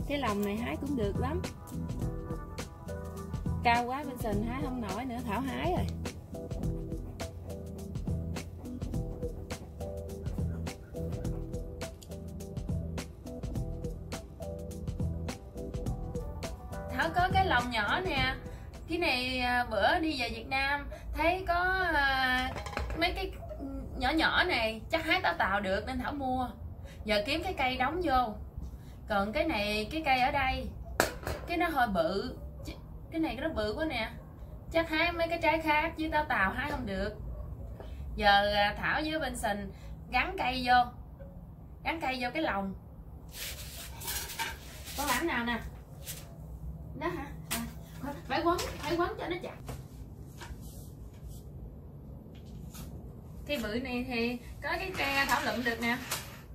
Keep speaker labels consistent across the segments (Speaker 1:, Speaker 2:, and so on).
Speaker 1: Cái lòng này hái cũng được lắm. Cao quá Vincent hái không nổi nữa, Thảo hái rồi. Thảo có cái lòng nhỏ nè. Cái này bữa đi về Việt Nam thấy có mấy cái nhỏ nhỏ này, chắc hái táo tàu được nên Thảo mua. Giờ kiếm cái cây đóng vô. Còn cái này, cái cây ở đây cái nó hơi bự. Cái này nó bự quá nè. Chắc hái mấy cái trái khác với táo tàu hái không được. Giờ Thảo với Vincent gắn cây vô. Gắn cây vô cái lồng. Có bản nào nè. Đó hả? Phải quấn cho nó chặt. Cây bự này thì có cái cây Thảo lụm được nè.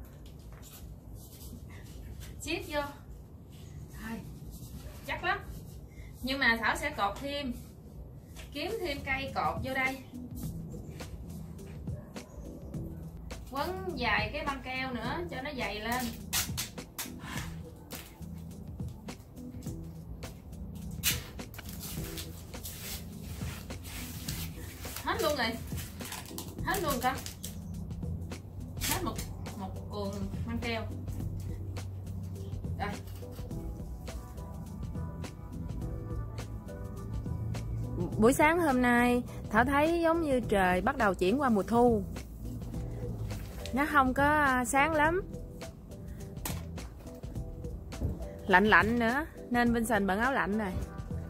Speaker 1: Xiết vô. Thôi, chắc lắm. Nhưng mà Thảo sẽ cột thêm. Kiếm thêm cây cột vô đây. Quấn dài cái băng keo nữa cho nó dày lên. Hết luôn rồi. Hết luôn con. Hết một cuộn băng keo. Rồi. Buổi sáng hôm nay Thảo thấy giống như trời bắt đầu chuyển qua mùa thu. Nó không có sáng lắm. Lạnh lạnh nữa nên Vincent bận áo lạnh rồi.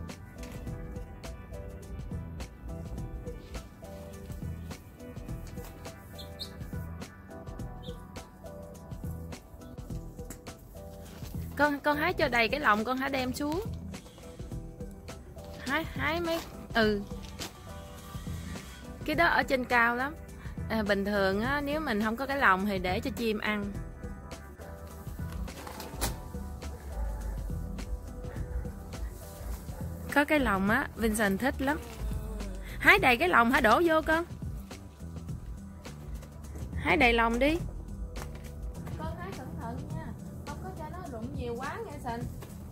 Speaker 1: Con hái cho đầy cái lồng, con hãy đem xuống. Hái mấy cái đó ở trên cao lắm. Bình thường á, nếu mình không có cái lồng thì để cho chim ăn. Có cái lồng á Vincent thích lắm. Hái đầy cái lồng hả, đổ vô con. Hái đầy lồng đi. Con hái cẩn thận nha, không có cho nó rụng nhiều quá nghe Vincent.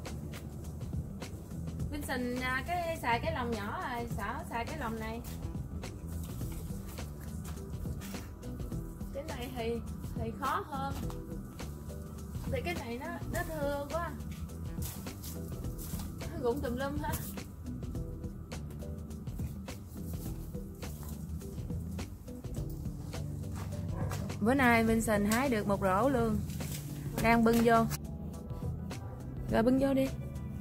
Speaker 1: Vincent cái xài cái lồng nhỏ rồi, sợ xài cái lồng này. Cái này thì khó hơn. Thì cái này nó thưa quá. Nó rụng tùm lum hết. Bữa nay Vincent hái được một rổ luôn. Đang bưng vô. Rồi bưng vô đi.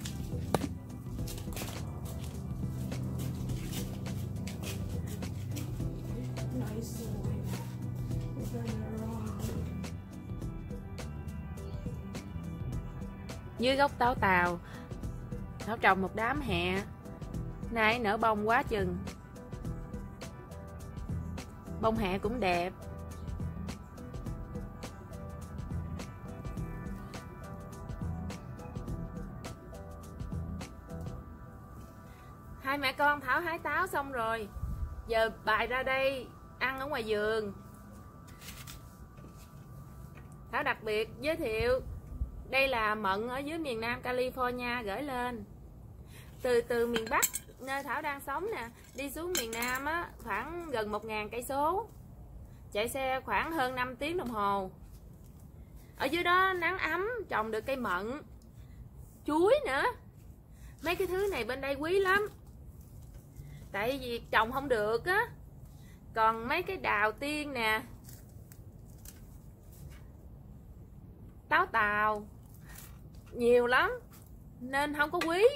Speaker 1: Dưới gốc táo tàu Thảo trồng một đám hẹ. Nay nở bông quá chừng. Bông hẹ cũng đẹp. Hai mẹ con Thảo hái táo xong rồi. Giờ bài ra đây ăn ở ngoài vườn. Thảo đặc biệt giới thiệu đây là mận ở dưới miền Nam California gửi lên. Từ miền Bắc nơi Thảo đang sống nè, đi xuống miền Nam á, khoảng gần 1000 cây số. Chạy xe khoảng hơn 5 tiếng đồng hồ. Ở dưới đó nắng ấm, trồng được cây mận, chuối nữa. Mấy cái thứ này bên đây quý lắm. Tại vì trồng không được á. Còn mấy cái đào tiên nè, táo tàu nhiều lắm nên không có quý.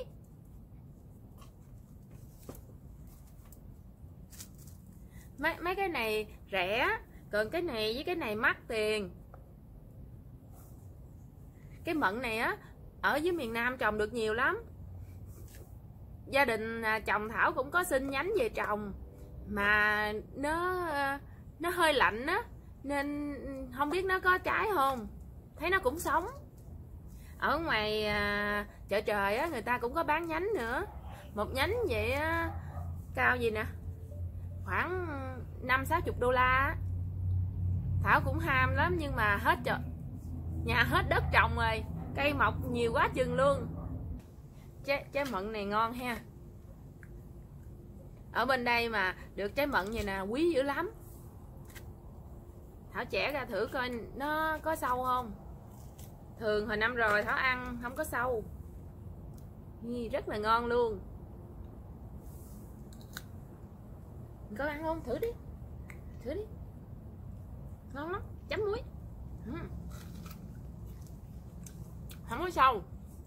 Speaker 1: Mấy cái này rẻ, còn cái này với cái này mắc tiền. Cái mận này á, ở dưới miền Nam trồng được nhiều lắm. Gia đình chồng Thảo cũng có xin nhánh về trồng, mà nó hơi lạnh á, nên không biết nó có trái không. Thấy nó cũng sống. Ở ngoài chợ trời á, người ta cũng có bán nhánh nữa. Một nhánh vậy á, cao gì nè, khoảng 50-60 đô la. Thảo cũng ham lắm, nhưng mà hết nhà hết đất trồng rồi, cây mọc nhiều quá chừng luôn. Trái mận này ngon ha. Ở bên đây mà được trái mận vậy nè quý dữ lắm. Thảo chẻ ra thử coi nó có sâu không. Thường hồi năm rồi Thảo ăn không có sâu. Rất là ngon luôn. Có ăn không? Thử đi. Thử đi. Ngon lắm, chấm muối. Không có sâu.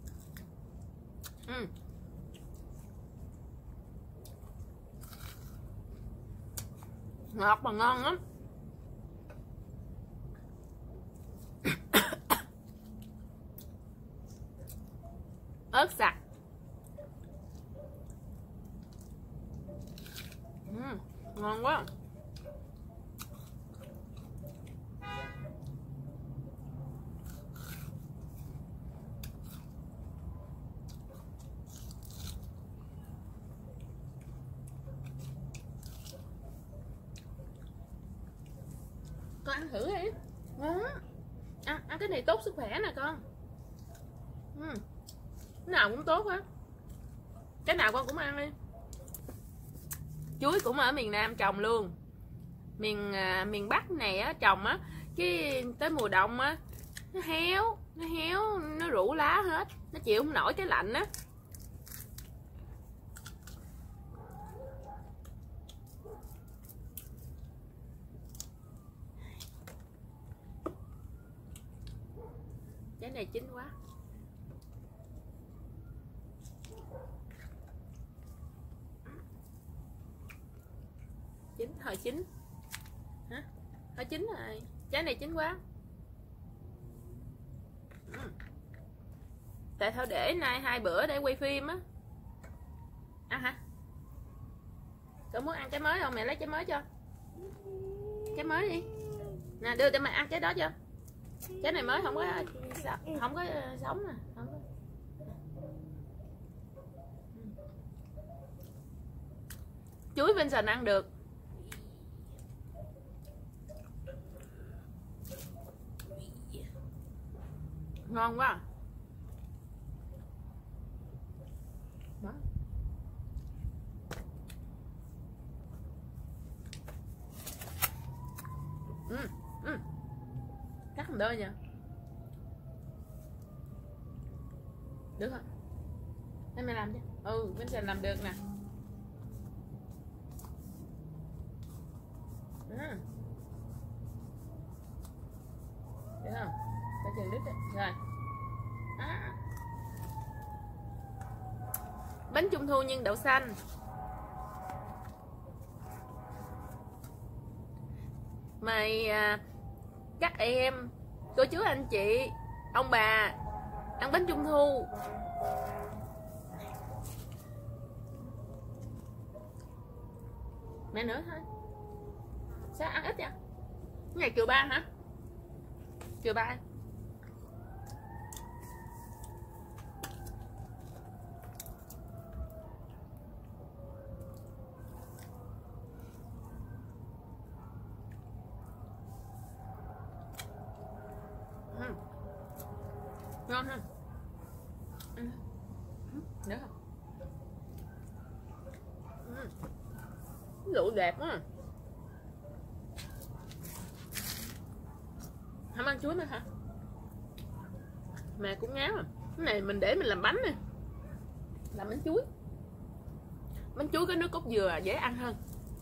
Speaker 1: Ngọt mà ngon lắm. Ớt sặc. Ngon quá. Con ăn thử đi. Ngon. Ăn cái này tốt sức khỏe nè con. Cái nào cũng tốt á. Cái nào con cũng ăn đi. Chuối cũng ở miền Nam trồng luôn. Miền Bắc này á trồng á, cái tới mùa đông á nó héo, nó rũ lá hết, nó chịu không nổi cái lạnh á. Trái này chín quá. Hồi chín hả? Hồi chín rồi. Trái này chín quá. Tại Thảo để nay 2 bữa để quay phim á. Ăn hả? Cậu muốn ăn trái mới không? Mẹ lấy trái mới cho. Trái mới đi. Nè đưa cho mẹ ăn trái đó cho. Trái này mới không có sống nè, không có. Chuối Vincent ăn được. Ngon quá. Đó. Cắt một đôi nha. Được không? Để mẹ làm cho. Vincent làm được nè. Được không? Để chừng đứt đấy. Rồi. Bánh trung thu nhân đậu xanh. Mời các em, cô chú anh chị, ông bà ăn bánh trung thu. Mẹ nữa thôi. Sao ăn ít vậy? Cái này chiều 3 hả? Chiều 3. Ngon ha. Được không? Lụ đẹp quá. Không ăn chuối nữa hả? Mẹ cũng ngáo à. Cái này mình để mình làm bánh nè. Làm bánh chuối. Bánh chuối có nước cốt dừa dễ ăn hơn.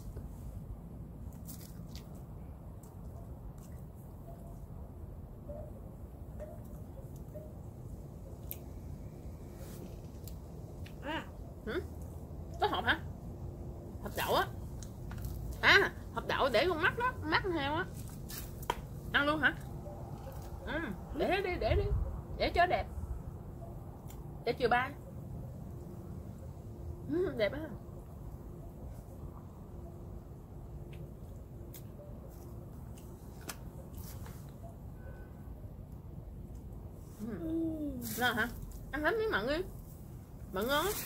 Speaker 1: Có hộp hả? Hộp đậu á. Hộp đậu để con mắt đó, mắt heo á. Ăn luôn hả? Để đi, để cho đẹp. Để chiều 3. Đẹp á. Ngon hả? Ăn hết miếng mận đi. Mận ngon á.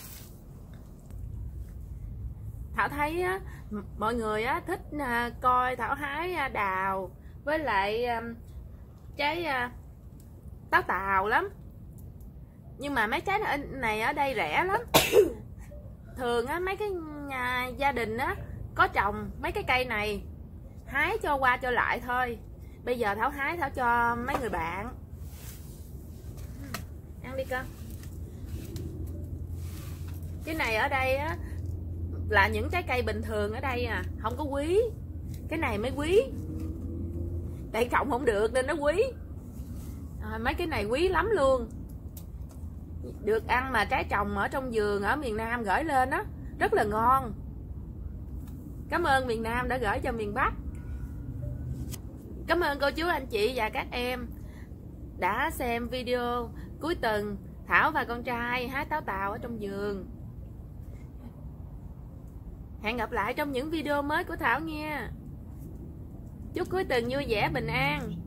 Speaker 1: Thảo thấy á, mọi người á, thích coi Thảo hái đào với lại trái táo tàu lắm. Nhưng mà mấy trái này ở đây rẻ lắm. Thường á mấy cái gia đình á có trồng mấy cái cây này, hái cho qua cho lại thôi. Bây giờ Thảo hái Thảo cho mấy người bạn. Ăn đi con. Cái này ở đây á là những trái cây bình thường ở đây à, không có quý. Cái này mới quý, tại trồng không được nên nó quý. Mấy cái này quý lắm luôn. Được ăn mà trái trồng ở trong vườn ở miền Nam gửi lên đó, rất là ngon. Cảm ơn miền Nam đã gửi cho miền Bắc. Cảm ơn cô chú anh chị và các em đã xem video cuối tuần Thảo và con trai hái táo tàu ở trong vườn. Hẹn gặp lại trong những video mới của Thảo nha. Chúc cuối tuần vui vẻ bình an.